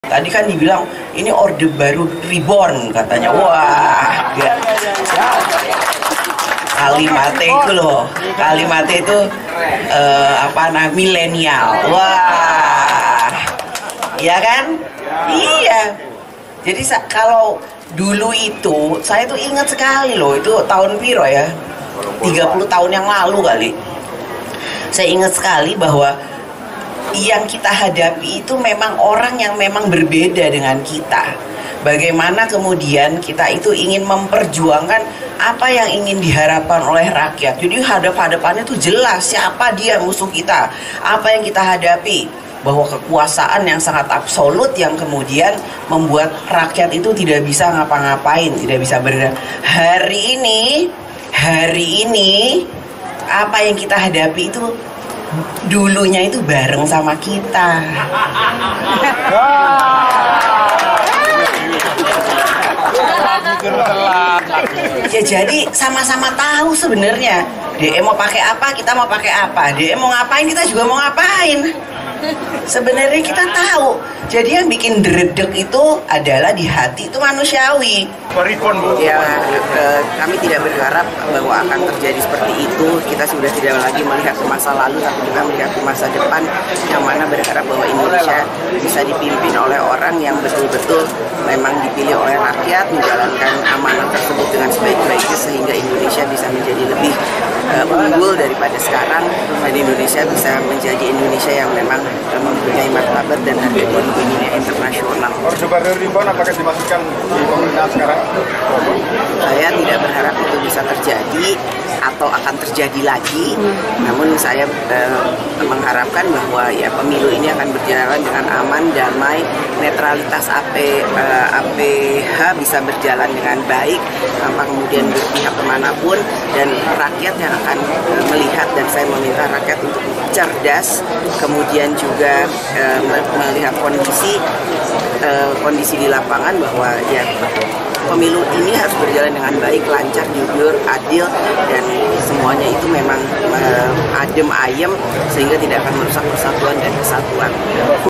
Tadi kan dibilang ini Orde Baru Reborn katanya. Wah, ya. Kalimatnya itu loh, kalimatnya itu milenial. Wah, ya kan? Iya. Jadi kalau dulu itu saya tuh ingat sekali loh, itu tahun piro ya, 30 tahun yang lalu kali. Saya ingat sekali bahwa yang kita hadapi itu memang orang yang memang berbeda dengan kita. Bagaimana kemudian kita itu ingin memperjuangkan apa yang ingin diharapkan oleh rakyat. Jadi hadap-hadapannya itu jelas siapa dia musuh kita, apa yang kita hadapi. Bahwa kekuasaan yang sangat absolut yang kemudian membuat rakyat itu tidak bisa ngapa-ngapain, tidak bisa bergerak. Hari ini apa yang kita hadapi itu dulunya itu bareng sama kita. Ya jadi sama-sama tahu sebenarnya. DE mau pakai apa, kita mau pakai apa. DE mau ngapain, kita juga mau ngapain. Sebenarnya kita tahu. Jadi yang bikin dredeg itu adalah di hati itu manusiawi. Ya, kami tidak berharap bahwa akan terjadi seperti itu. Kita sudah tidak lagi melihat ke masa lalu, tapi kita melihat ke masa depan, yang mana berharap bahwa Indonesia bisa dipimpin oleh orang yang betul-betul memang dipilih oleh rakyat, menjalankan amanah tersebut dengan sebaik-baiknya, sehingga Indonesia bisa menjadi lebih unggul daripada sekarang, dan Indonesia bisa menjadi Indonesia yang memang mempunyai martabat dan harga diri dunia internasional. Orde Baru Reborn apakah dimaksudkan di pemerintahan sekarang? Saya tidak berharap itu bisa terjadi atau akan terjadi lagi. Namun saya mengharapkan bahwa ya pemilu ini akan berjalan dengan aman, damai, netralitas APH bisa berjalan dengan baik tanpa kemudian berpihak kemanapun, dan rakyat yang akan melihat, dan saya meminta rakyat untuk cerdas, kemudian juga melihat kondisi di lapangan bahwa ya pemilu ini harus berjalan dengan baik, lancar, jujur, adil, dan semuanya itu memang adem ayem sehingga tidak akan merusak persatuan dan kesatuan.